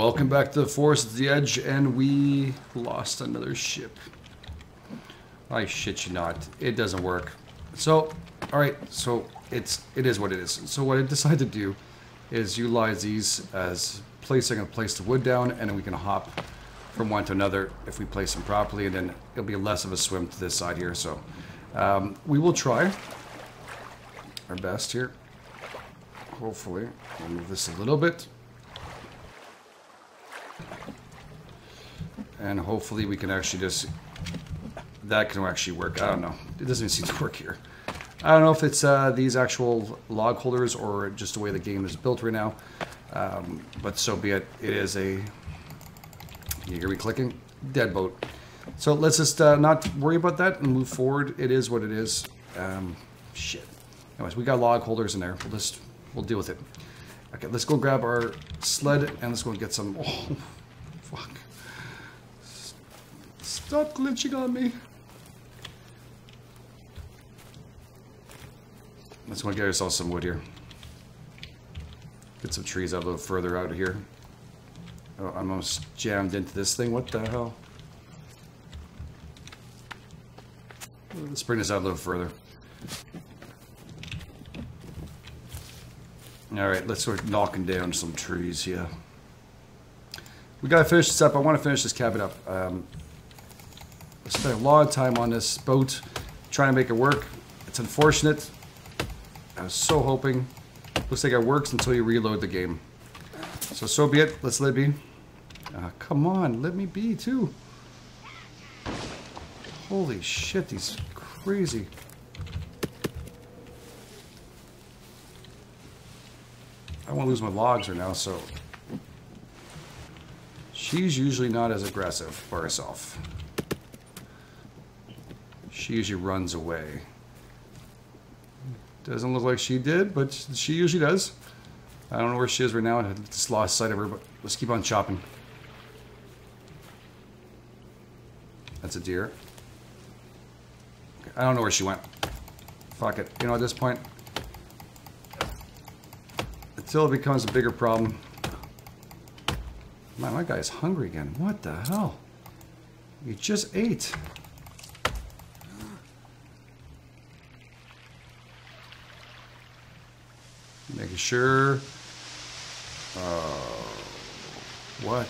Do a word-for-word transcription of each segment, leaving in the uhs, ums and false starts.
Welcome back to the Forest at the Edge, and we lost another ship. I shit you not, it doesn't work. So, alright, so it's it is what it is. So what I decided to do is utilize these as placing and place the wood down, and then we can hop from one to another if we place them properly, and then it'll be less of a swim to this side here. So um, we will try our best here. Hopefully, we'll move this a little bit. And hopefully we can actually just, that can actually work. I don't know. It doesn't even seem to work here. I don't know if it's uh, these actual log holders or just the way the game is built right now. Um, but so be it. It is a, you hear me clicking? Dead boat. So let's just uh, not worry about that and move forward. It is what it is. Um, shit. Anyways, we got log holders in there. We'll just, we'll deal with it. Okay, let's go grab our sled and let's go get some, oh, fuck. Stop glitching on me. Let's go get ourselves some wood here. Get some trees out a little further out of here. Oh, I'm almost jammed into this thing. What the hell? Let's bring this out a little further. Alright, let's start knocking down some trees here. We gotta finish this up. I want to finish this cabin up. Um, I spent a lot of time on this boat trying to make it work. It's unfortunate. I was so hoping. Looks like it works until you reload the game. So, so be it. Let's let it be. Uh, come on, let me be too. Holy shit, he's crazy. I won't lose my logs right now, so. She's usually not as aggressive by herself. She usually runs away. Doesn't look like she did, but she usually does. I don't know where she is right now. I just lost sight of her, but let's keep on chopping. That's a deer. Okay, I don't know where she went. Fuck it. You know, at this point, until it becomes a bigger problem. Man, my guy's hungry again. What the hell? You just ate. Making sure. Oh, what?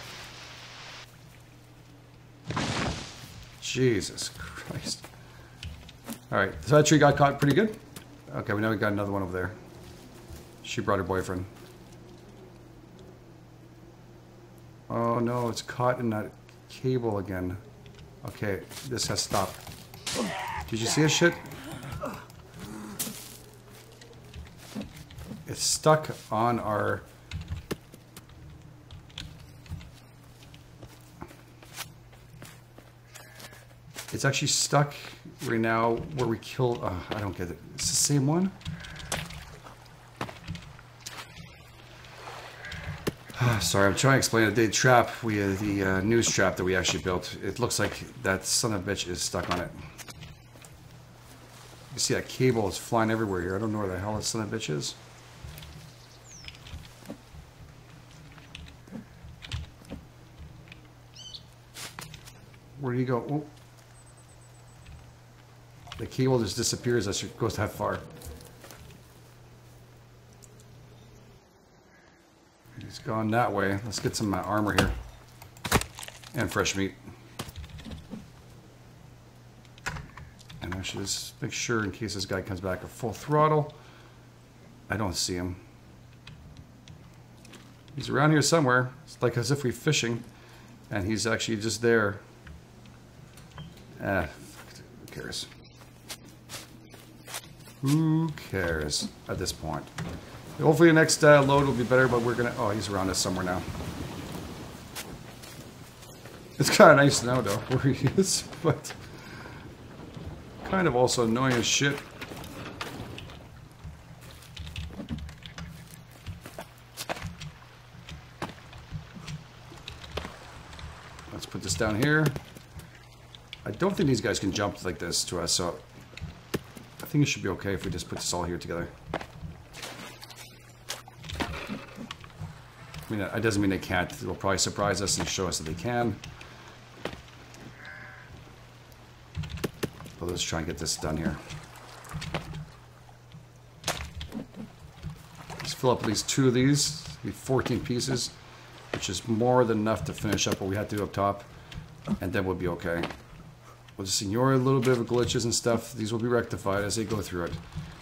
Jesus Christ. Alright, so that tree got caught pretty good. Okay, we know we got another one over there. She brought her boyfriend. Oh no, it's caught in that cable again. Okay, this has stopped. Did you see this shit? It's stuck on our... It's actually stuck right now where we killed... Uh, I don't get it. It's the same one? Sorry, I'm trying to explain it. The trap, we uh, the uh, news trap that we actually built. It looks like that son of a bitch is stuck on it. You see that cable is flying everywhere here. I don't know where the hell that son of a bitch is. Where do you go? Oh. The cable just disappears as it goes that far. He's gone that way. Let's get some uh, armor here. And fresh meat. And I should just make sure in case this guy comes back at full throttle. I don't see him. He's around here somewhere. It's like as if we're fishing. And he's actually just there. Ah, who cares? Who cares at this point? Hopefully the next uh, load will be better, but we're gonna... Oh, he's around us somewhere now. It's kind of nice to know, though, where he is, but... kind of also annoying as shit. Let's put this down here. I don't think these guys can jump like this to us, so... I think it should be okay if we just put this all here together. I mean, it doesn't mean they can't. They'll probably surprise us and show us that they can. But let's try and get this done here. Let's fill up at least two of these. Be fourteen pieces, which is more than enough to finish up what we had to do up top. And then we'll be okay. We'll just ignore a little bit of glitches and stuff. These will be rectified as they go through it.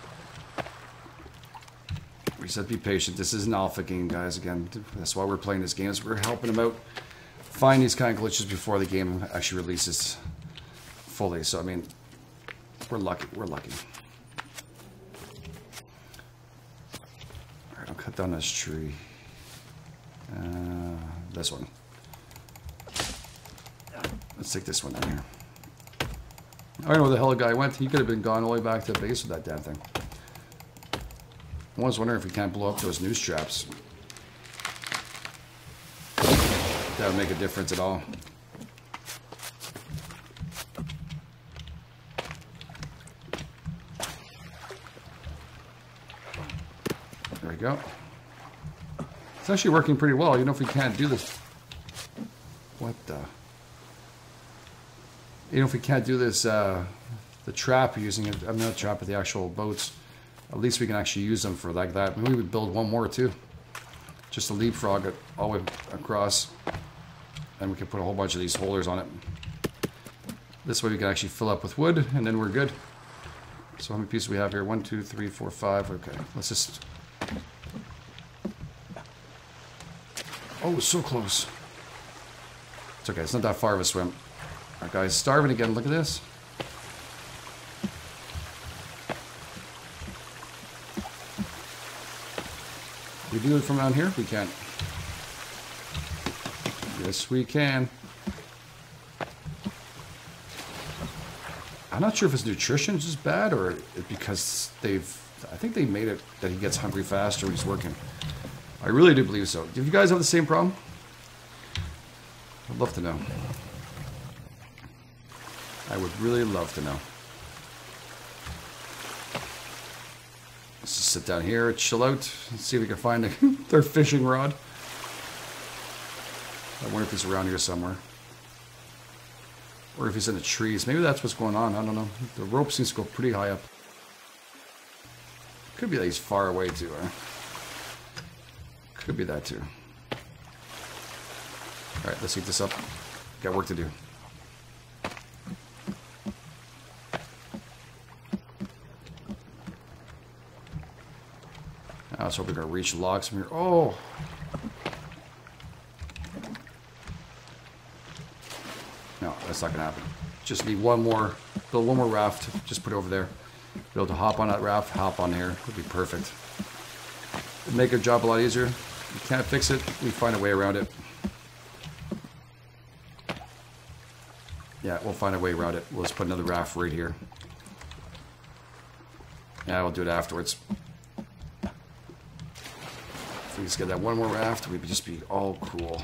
We said be patient. This is an alpha game, guys. Again, that's why we're playing this game. Is we're helping them out find these kind of glitches before the game actually releases fully. So I mean, we're lucky. We're lucky. All right, I'll cut down this tree. Uh, this one. Let's take this one down here. I don't know where the hell the guy went. He could have been gone all the way back to the base with that damn thing. I was wondering if we can't blow up those noose traps. That would make a difference at all. There we go. It's actually working pretty well. You know, if we can't do this... What the... You know, if we can't do this, uh, the trap using it, I'm not a trap, but the actual boats, at least we can actually use them for like that. Maybe we would build one more too. Just to leapfrog it all the way across. And we can put a whole bunch of these holders on it. This way we can actually fill up with wood, and then we're good. So how many pieces do we have here? One, two, three, four, five. Okay, let's just... Oh, so close. It's okay, it's not that far of a swim. Alright guys, starving again, look at this. We do it from down here? We can't. Yes, we can. I'm not sure if his nutrition is just bad or it because they've... I think they made it that he gets hungry faster when he's working. I really do believe so. Do you guys have the same problem? I'd love to know. I would really love to know. Let's just sit down here, chill out, and see if we can find a, their fishing rod. I wonder if he's around here somewhere. Or if he's in the trees. Maybe that's what's going on. I don't know. The rope seems to go pretty high up. Could be that he's far away too, huh? Could be that too. Alright, let's heat this up. Got work to do. I was hoping we're going to reach logs from here. Oh! No, that's not going to happen. Just need one more, build one more raft. Just put it over there. Be able to hop on that raft, hop on here. Would be perfect. It'd make our job a lot easier. If we can't fix it, we find a way around it. Yeah, we'll find a way around it. We'll just put another raft right here. Yeah, we'll do it afterwards. If we just get that one more raft, we'd just be all cool.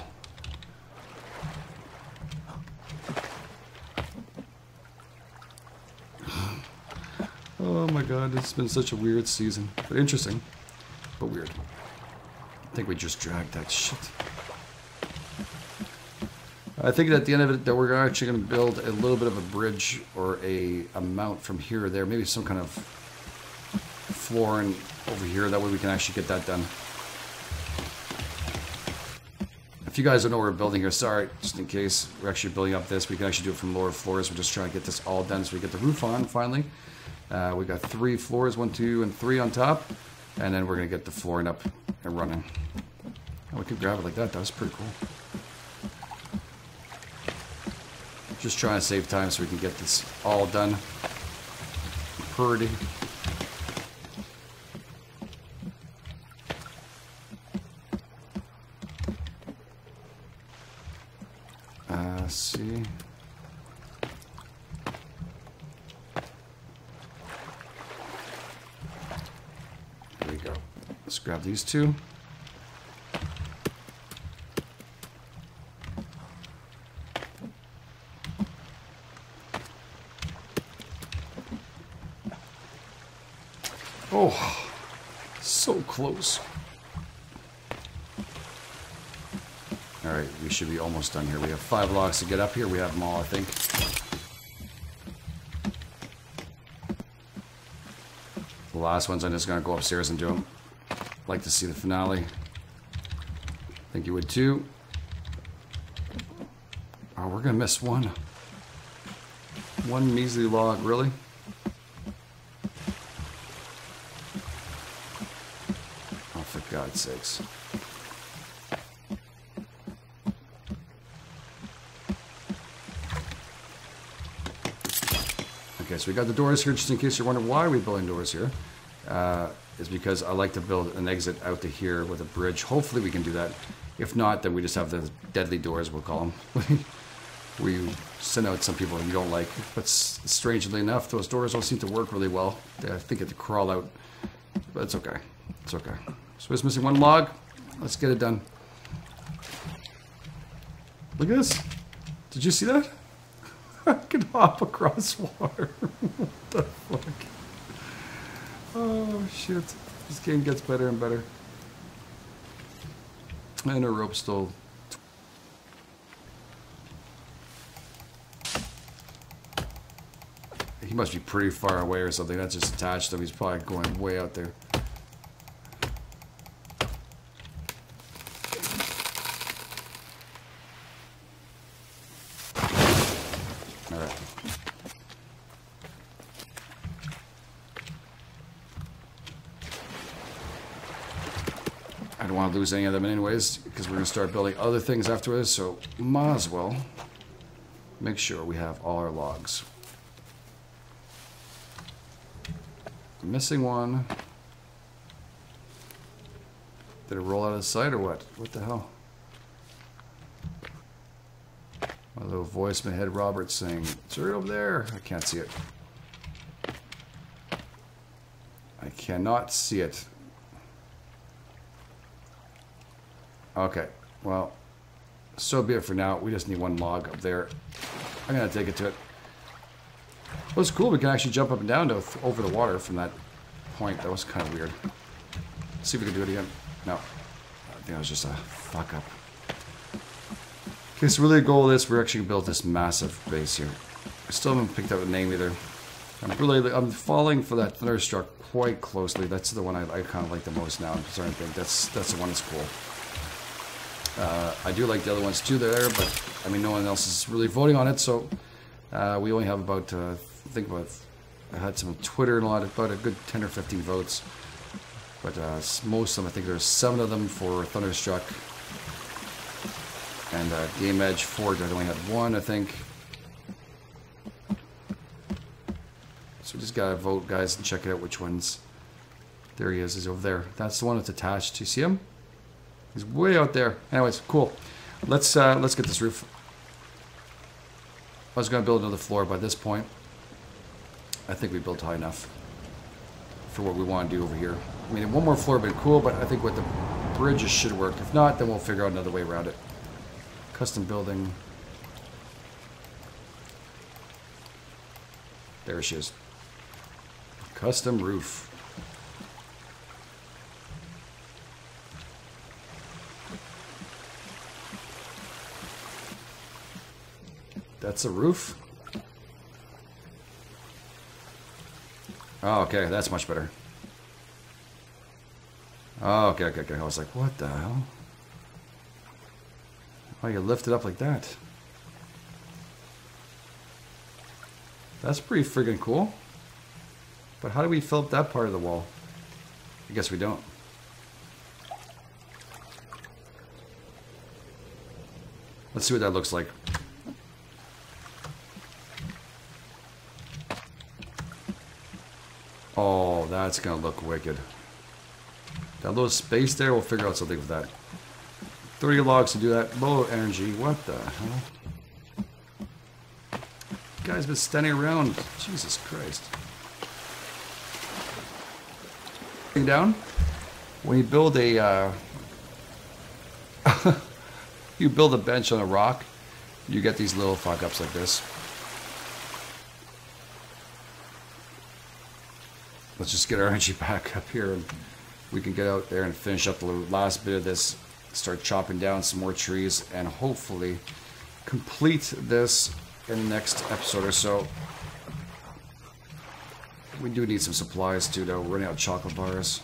Oh my god, it's been such a weird season. But interesting, but weird. I think we just dragged that shit. I think at the end of it that we're actually going to build a little bit of a bridge or a, a mount from here or there. Maybe some kind of flooring over here. That way we can actually get that done. If you guys don't know what we're building here, sorry, just in case. We're actually building up this. We can actually do it from lower floors. We're just trying to get this all done so we get the roof on finally. Uh, we got three floors, one, two, and three on top. And then we're going to get the flooring up and running. Oh, we could grab it like that. That was pretty cool. Just trying to save time so we can get this all done. Pretty. Uh, let's see. There we go. Let's grab these two. Oh, so close. Alright, we should be almost done here. We have five logs to get up here. We have them all, I think. The last ones, I'm just going to go upstairs and do them. Like to see the finale. I think you would too. Oh, we're going to miss one. One measly log, really? Oh, for God's sakes. Okay, so we got the doors here, just in case you're wondering why we're building doors here. Uh, is because I like to build an exit out to here with a bridge. Hopefully we can do that. If not, then we just have the deadly doors, we'll call them. Where you send out some people you don't like. But strangely enough, those doors don't seem to work really well. I think it to crawl out. But it's okay. It's okay. So we're just missing one log. Let's get it done. Look at this. Did you see that? I can hop across water. What the fuck? Oh shit. This game gets better and better. And a rope still. He must be pretty far away or something. That's just attached to him. He's probably going way out there. Alright. I don't want to lose any of them anyways, because we're going to start building other things after this, so might as well make sure we have all our logs. Missing one. Did it roll out of sight or what? What the hell? My little voice in my head, Robert, saying, it's right over there. I can't see it. I cannot see it. Okay, well, so be it for now. We just need one log up there. I'm gonna take it to it. It was cool. We can actually jump up and down to over the water from that point. That was kind of weird. Let's see if we can do it again. No, I think that was just a fuck up. Okay, so really the goal of this, we're actually gonna build this massive base here. I still haven't picked out a name either. I'm really, I'm falling for that Thunderstruck quite closely. That's the one I, I kind of like the most now. I'm starting to think that's that's the one that's cool. Uh, I do like the other ones too there, but I mean, no one else is really voting on it, so uh, we only have about, uh, I think about, I had some on Twitter and a lot, about a good ten or fifteen votes. But uh, most of them, I think there's seven of them for Thunderstruck. And uh, Game Edge Ford, I only had one, I think. So we just gotta vote, guys, and check it out which ones. There he is, he's over there. That's the one that's attached. Do you see him? He's way out there. Anyways, cool. Let's uh, let's get this roof. I was gonna build another floor by this point. I think we built high enough for what we want to do over here. I mean, one more floor would be cool, but I think with the bridges should work. If not, then we'll figure out another way around it. Custom building. There she is. Custom roof. That's a roof? Oh, okay, that's much better. Oh, okay, okay, okay. I was like, what the hell? Why you lift it up like that? That's pretty friggin' cool. But how do we fill up that part of the wall? I guess we don't. Let's see what that looks like. Oh, that's gonna look wicked. That little space there, we'll figure out something with that. thirty logs to do that. Low energy. What the hell? You guys been standing around. Jesus Christ. Down. When you build a, uh, you build a bench on a rock, you get these little fuck ups like this. Let's just get our energy back up here and we can get out there and finish up the last bit of this start chopping down some more trees and hopefully complete this in the next episode or so. We do need some supplies too, though. We're running out of chocolate bars.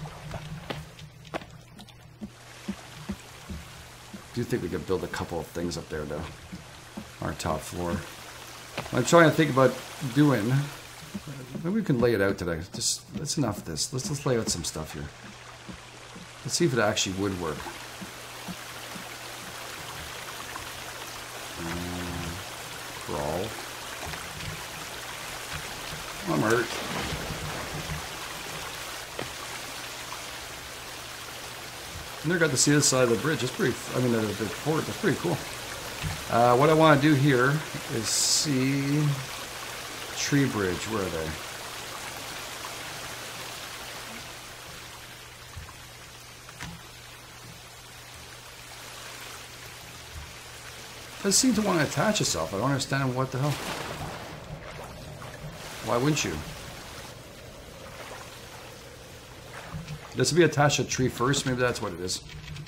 I do think we could build a couple of things up there, though. Our top floor. What I'm trying to think about doing. Maybe we can lay it out today. Just that's enough of this. Let's let's lay out some stuff here. Let's see if it actually would work. Um, crawl. I'm hurt. I never got to see this side of the bridge. It's pretty. I mean, the, the port. That's pretty cool. Uh, what I want to do here is see tree bridge. Where are they? It does seem to want to attach itself. I don't understand what the hell. Why wouldn't you? This would be attached to a tree first. Maybe that's what it is.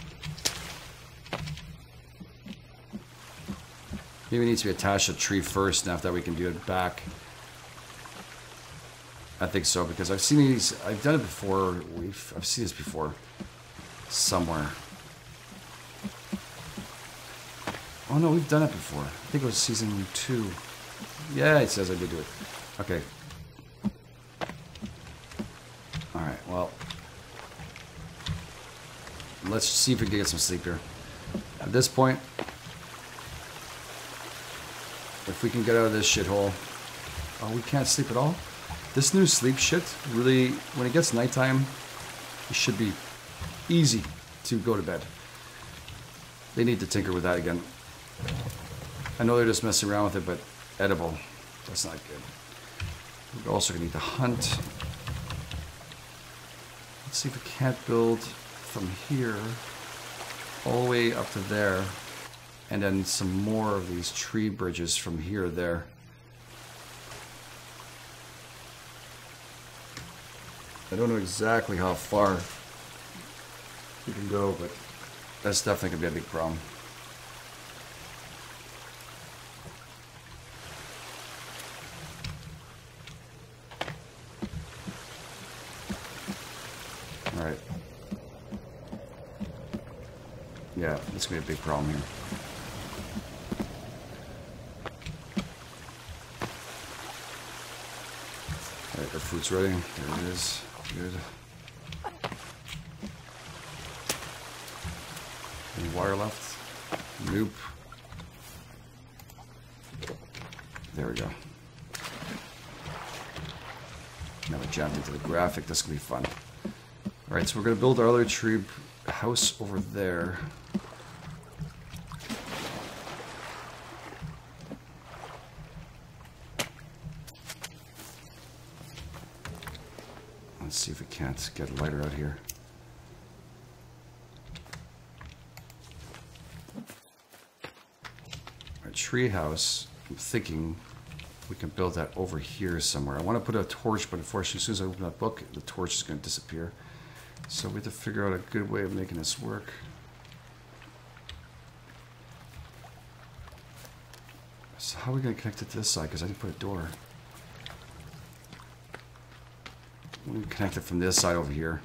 Maybe it needs to be attached to a tree first, and after that we can do it back. I think so, because I've seen these. I've done it before. We've I've seen this before somewhere. Oh no, we've done it before. I think it was season two. Yeah, it says I did do it. Okay. All right. Well, let's see if we can get some sleep here. At this point, if we can get out of this shithole. Oh, we can't sleep at all? This new sleep shit, really, when it gets nighttime, it should be easy to go to bed. They need to tinker with that again. I know they're just messing around with it, but edible. That's not good. We're also going to need to hunt. Let's see if we can't build from here all the way up to there. And then some more of these tree bridges from here to there. I don't know exactly how far you can go, but that's definitely going to be a big problem. Alright. Yeah, it's going to be a big problem here. Alright, our fruit's ready. There it is. Good. Any wire left? Nope. There we go. Now we jumped into the graphic. This will be fun. Alright, so we're going to build our other tree house over there. Let's see if we can't get a lighter out here. Our tree house, I'm thinking we can build that over here somewhere. I want to put a torch, but unfortunately as soon as I open that book, the torch is going to disappear. So we have to figure out a good way of making this work. So how are we going to connect it to this side? Because I didn't put a door. We connect it from this side over here.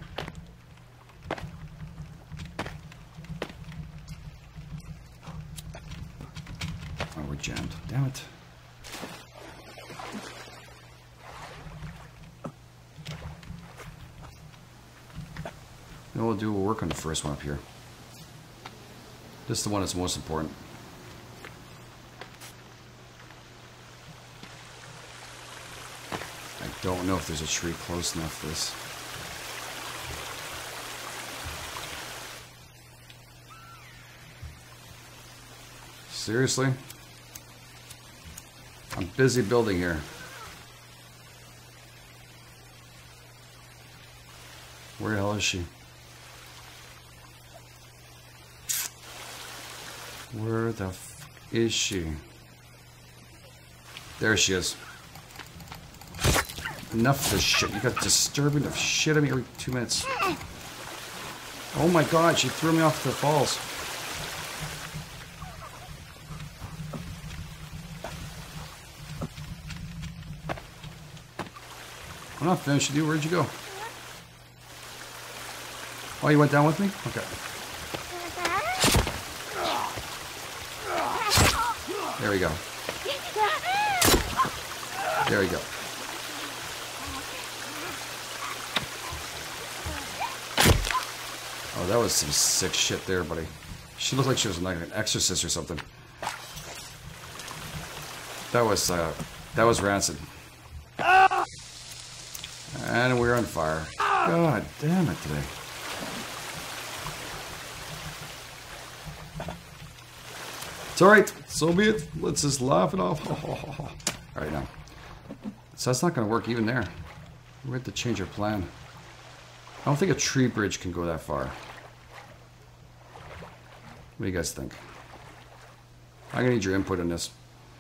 Oh, we're jammed. Damn it. You know what we'll do? We'll work on the first one up here. This is the one that's most important. I don't know if there's a tree close enough for this. Seriously? I'm busy building here. Where the hell is she? Where the f is she? There she is. Enough of this shit. You got disturbing the shit out of me every two minutes. Oh my god, she threw me off the falls. I'm not finished with you. Where'd you go? Oh, you went down with me? Okay. There we go. There we go. Oh, that was some sick shit there, buddy. She looked like she was like an exorcist or something. That was, uh, that was rancid. And we're on fire. God damn it today. It's alright. So be it. Let's just laugh it off. Alright now. So that's not going to work even there. We have to change our plan. I don't think a tree bridge can go that far. What do you guys think? I'm going to need your input on this.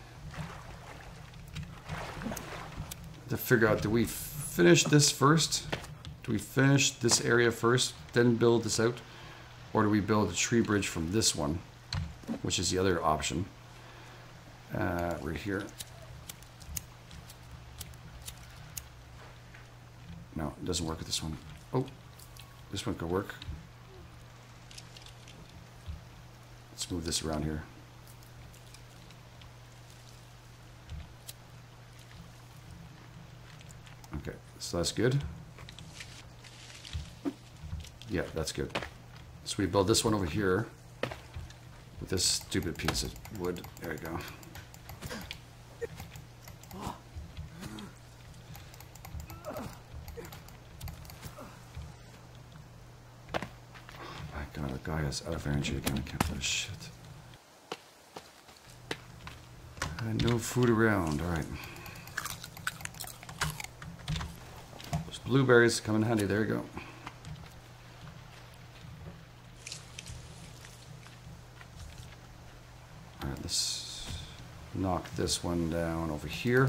To figure out, do we finish this first? Do we finish this area first, then build this out? Or do we build a tree bridge from this one, which is the other option? Uh, right here. No, it doesn't work with this one. Oh, this one could work. Let's move this around here. Okay, so that's good. Yeah, that's good. So we build this one over here with this stupid piece of wood. There we go. God, the guy is out of energy again. I can't do this shit. And no food around. Alright. Those blueberries come in handy. There you go. Alright, let's knock this one down over here.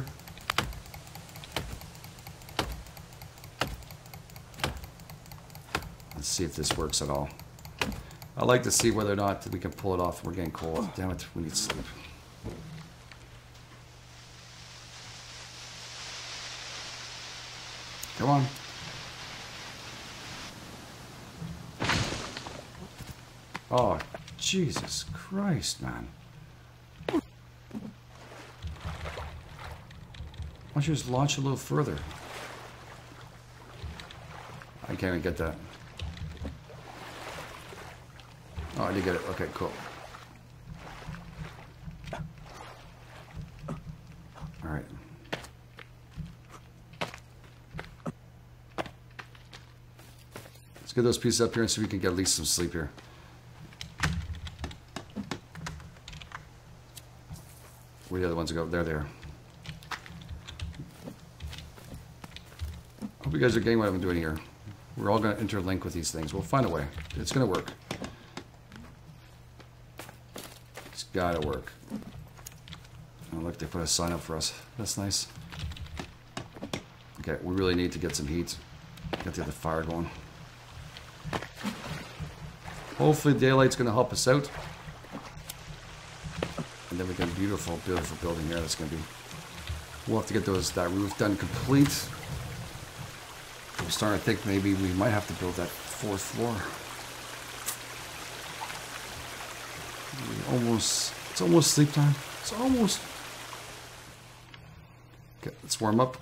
Let's see if this works at all. I'd like to see whether or not we can pull it off. We're getting cold. Damn it, we need sleep. Come on. Oh, Jesus Christ, man. Why don't you just launch a little further? I can't even get that. Oh, I did get it. Okay, cool. Alright. Let's get those pieces up here and see if we can get at least some sleep here. Where are the other ones go? There they are. Hope you guys are getting what I'm doing here. We're all going to interlink with these things. We'll find a way. It's going to work. Gotta work. Oh, look, they put a sign up for us. That's nice. Okay, we really need to get some heat. Get the other fire going. Hopefully daylight's gonna help us out. And then we get a beautiful, beautiful building here. That's gonna be. We'll have to get those that roof done complete. I'm starting to think maybe we might have to build that fourth floor. Almost, it's almost sleep time. It's almost. Okay, let's warm up.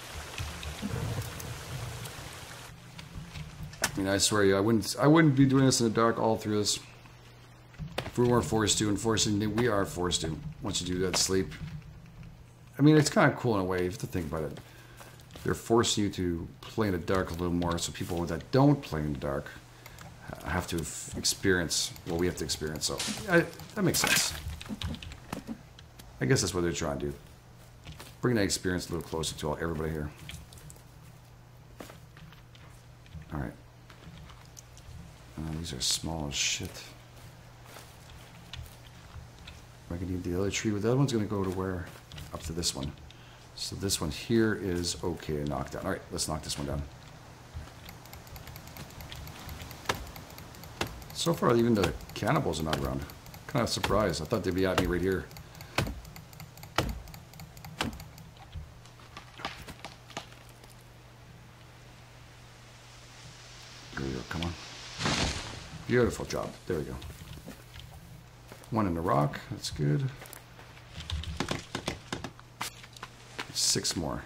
I mean, I swear you, I wouldn't, I wouldn't be doing this in the dark all through this. If we weren't forced to, unfortunately, we are forced to. Once you do that sleep. I mean, it's kind of cool in a way. You have to think about it. They're forcing you to play in the dark a little more, so people that don't play in the dark have to experience what we have to experience. So I, that makes sense. I guess that's what they're trying to do. Bring that experience a little closer to all, everybody here. All right. Uh, these are small as shit. I can need the other tree, but the other one's going to go to where? Up to this one. So this one here is okay to knock down. All right, let's knock this one down. So far, even the cannibals are not around. Kind of surprised. I thought they'd be at me right here. come on. Beautiful job. There we go. One in the rock. That's good. Six more.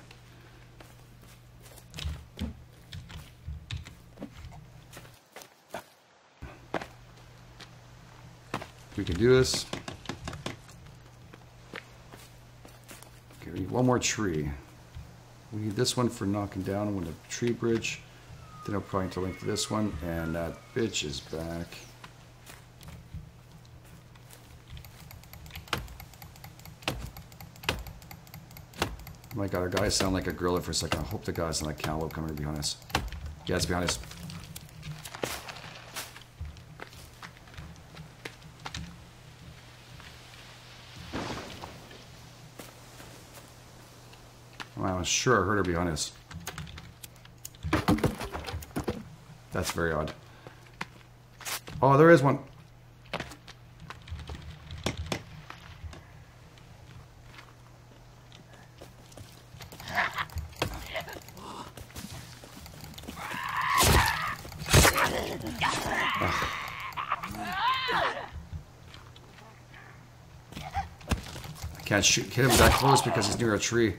We can do this. Okay, we need one more tree. We need this one for knocking down with a tree bridge. Then I'll probably interlink to this one, and that bitch is back. Oh my god, our guys sound like a gorilla for a second. I hope the guys sound like cannibal coming behind us. Yeah, it's behind us. Wow, I'm sure I heard her behind us. That's very odd. Oh, there is one. I can't shoot hit him that close because he's near a tree.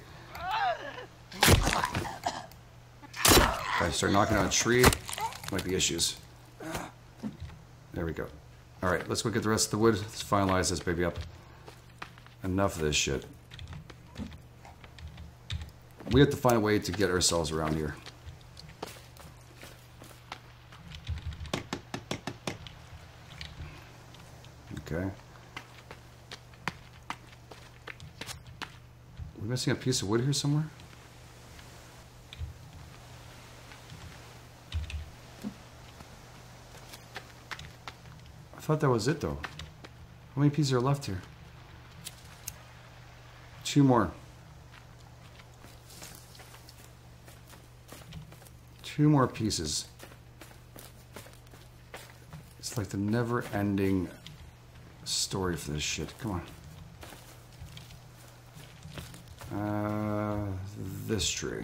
If I start knocking on a tree, might be issues. There we go. Alright, let's go get the rest of the wood. Let's finalize this baby up. Enough of this shit. We have to find a way to get ourselves around here. Okay. We're missing a piece of wood here somewhere? I thought that was it though. How many pieces are left here? Two more. Two more pieces. It's like the never-ending story for this shit. Come on. Uh, this tree.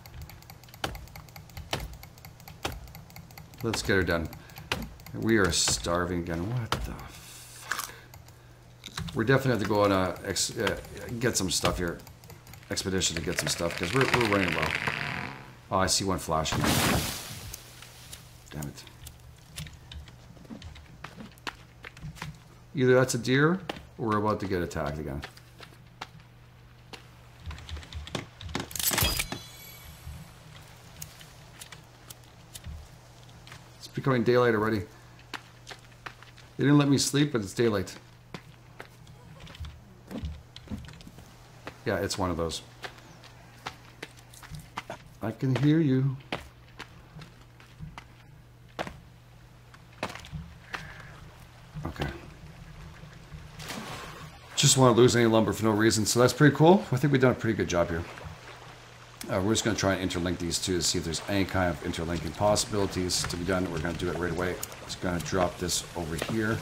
Let's get her done. We are starving again. What the fuck? We're definitely have to go on a ex uh, get some stuff here. Expedition to get some stuff because we're, we're running low. Oh, I see one flashing. Damn it. Either that's a deer or we're about to get attacked again. It's becoming daylight already. They didn't let me sleep, but it's daylight. Yeah, it's one of those. I can hear you. Okay. Just want to lose any lumber for no reason, so that's pretty cool. I think we've done a pretty good job here. Uh, we're just going to try and interlink these two to see if there's any kind of interlinking possibilities to be done. We're going to do it right away. Just going to drop this over here.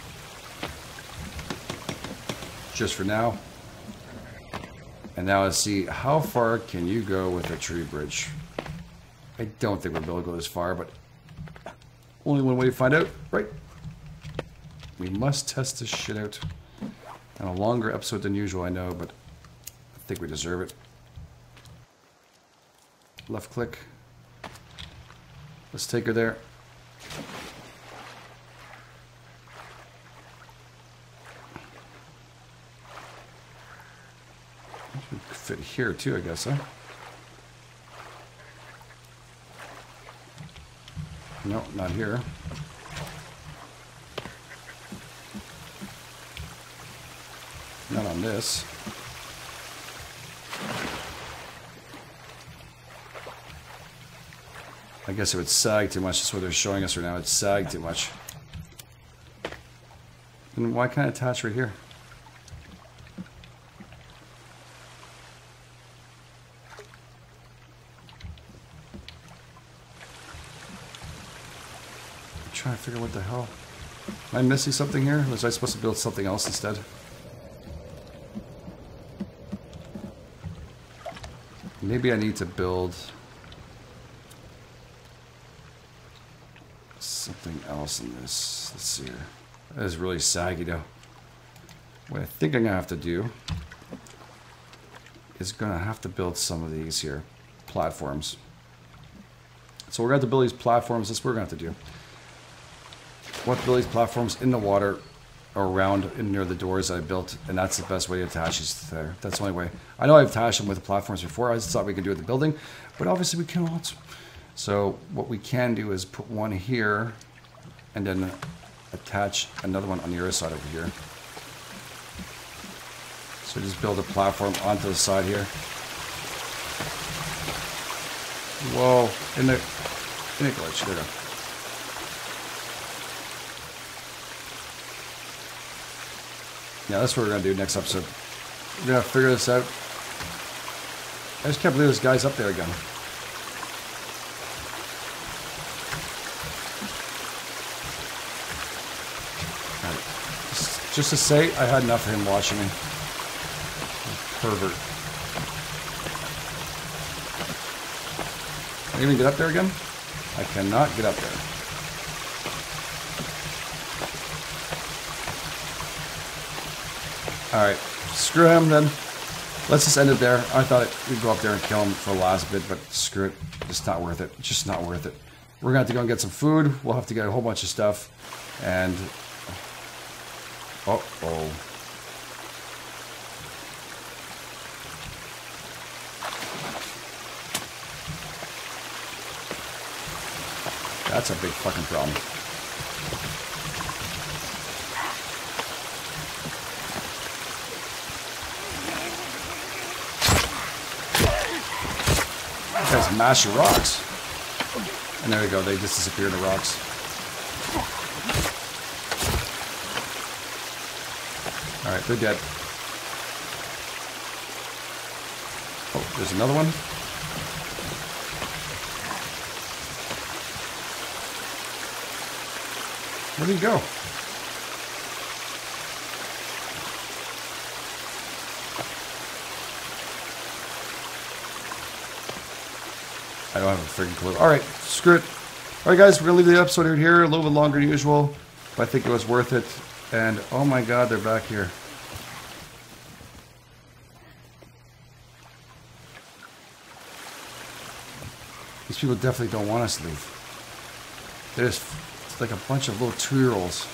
Just for now. And now let's see, how far can you go with a tree bridge? I don't think we'll be able to go this far, but only one way to find out, right? We must test this shit out. And a longer episode than usual, I know, but I think we deserve it. Left click. Let's take her there. Should fit here too, I guess, huh? No, not here. Not on this. I guess it would sag too much. That's what they're showing us right now. It's sag too much. And why can't I attach right here? I'm trying to figure out what the hell. Am I missing something here? Was I supposed to build something else instead? Maybe I need to build... something else in this. Let's see here. That is really saggy though. What I think I'm gonna have to do is gonna have to build some of these here platforms. So we're gonna have to build these platforms. That's what we're gonna have to do. Want to build these platforms in the water or around in near the doors I built, and that's the best way to attach these there. That's the only way. I know I've attached them with the platforms before. I just thought we could do it with the building, but obviously we cannot. So what we can do is put one here and then attach another one on the other side over here. So just build a platform onto the side here. Whoa, in the in the glitch, there we go. Yeah, that's what we're gonna do next episode. We're gonna figure this out. I just can't believe this guy's up there again. Alright. Just, just to say, I had enough of him watching me. Pervert. Can I even get up there again? I cannot get up there. Alright, screw him then. Let's just end it there. I thought we'd go up there and kill him for the last bit, but screw it. It's not worth it. It's just not worth it. We're going to have to go and get some food. We'll have to get a whole bunch of stuff. And... Uh-oh. That's a big fucking problem. Guys, mash your rocks. And there we go, they just disappear in the rocks. Alright, they're dead. Oh, there's another one. Where did he go? I don't have a freaking clue. Alright, screw it. Alright guys, we're going to leave the episode here, a little bit longer than usual, but I think it was worth it. And, oh my god, they're back here. These people definitely don't want us to leave. They're just, it's like a bunch of little two-year-olds.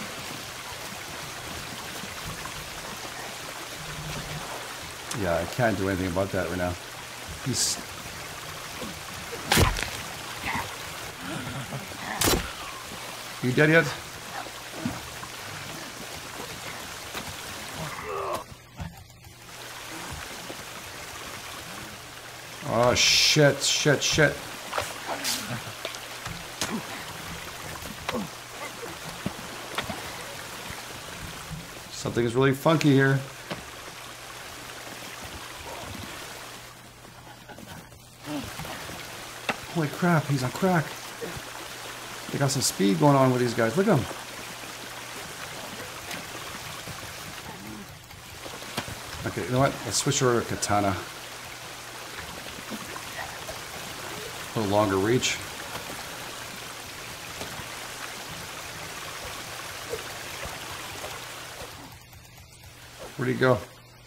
Yeah, I can't do anything about that right now. He's... You dead yet? Oh shit, shit, shit. Something is really funky here. Holy crap, he's on crack. They got some speed going on with these guys. Look at them. Okay, you know what? Let's switch over to katana. A little longer reach. Where'd he go?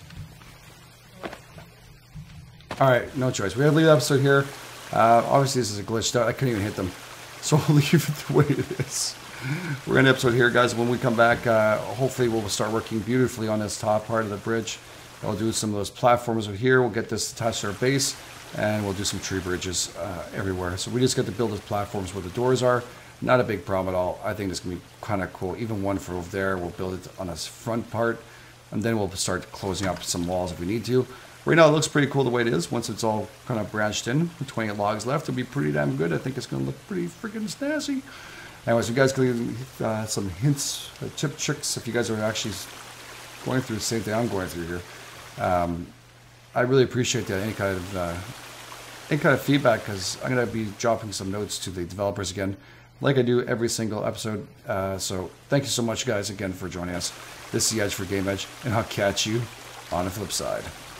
Alright, no choice. We have to leave the episode here. Uh, obviously, this is a glitched out. I couldn't even hit them. So I'll leave it the way it is. We're in the episode here, guys. When we come back, uh, hopefully we'll start working beautifully on this top part of the bridge. I'll do some of those platforms over here. We'll get this attached to our base, and we'll do some tree bridges uh, everywhere. So we just get to build those platforms where the doors are. Not a big problem at all. I think it's going to be kind of cool. Even one for over there. We'll build it on this front part, and then we'll start closing up some walls if we need to. Right now, it looks pretty cool the way it is. Once it's all kind of branched in, with twenty-eight logs left, it'll be pretty damn good. I think it's going to look pretty freaking snazzy. Anyways, you guys can leave uh, some hints, uh, tip tricks, if you guys are actually going through the same thing I'm going through here. Um, I really appreciate that. Any kind of uh, any kind of feedback, because I'm going to be dropping some notes to the developers again, like I do every single episode. Uh, so thank you so much, guys, again for joining us. This is the Edge for Game Edge, and I'll catch you on the flip side.